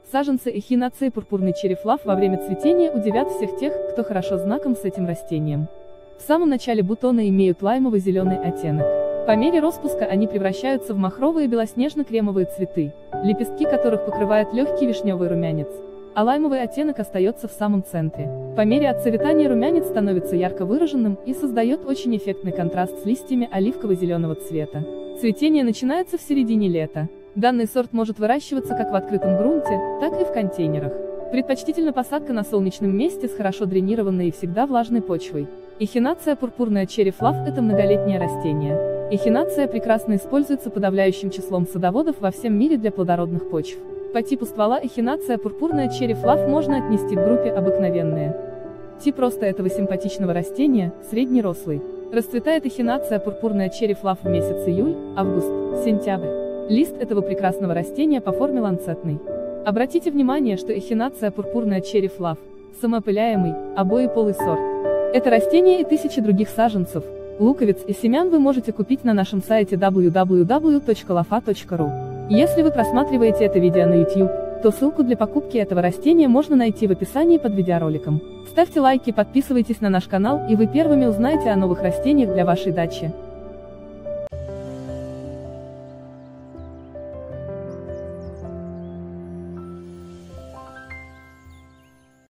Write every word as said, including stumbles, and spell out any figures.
Саженцы эхинации пурпурный черри-флав во время цветения удивят всех тех, кто хорошо знаком с этим растением. В самом начале бутоны имеют лаймово-зеленый оттенок. По мере распуска они превращаются в махровые белоснежно-кремовые цветы, лепестки которых покрывает легкий вишневый румянец, а лаймовый оттенок остается в самом центре. По мере отцветания румянец становится ярко выраженным и создает очень эффектный контраст с листьями оливково-зеленого цвета. Цветение начинается в середине лета. Данный сорт может выращиваться как в открытом грунте, так и в контейнерах. Предпочтительна посадка на солнечном месте с хорошо дренированной и всегда влажной почвой. Эхинация пурпурная черри-флав – это многолетнее растение. Эхинация прекрасно используется подавляющим числом садоводов во всем мире для плодородных почв. По типу ствола эхинация пурпурная черри-флав можно отнести к группе обыкновенные. Тип роста этого симпатичного растения – среднерослый. Расцветает эхинация пурпурная черри-флав в месяц июль, август, сентябрь. Лист этого прекрасного растения по форме ланцетный. Обратите внимание, что эхинация пурпурная черри-флав – самоопыляемый, обоеполый сорт. Это растение и тысячи других саженцев, луковиц и семян вы можете купить на нашем сайте дабл ю дабл ю дабл ю точка лофа точка ру. Если вы просматриваете это видео на YouTube, то ссылку для покупки этого растения можно найти в описании под видеороликом. Ставьте лайки, подписывайтесь на наш канал, и вы первыми узнаете о новых растениях для вашей дачи.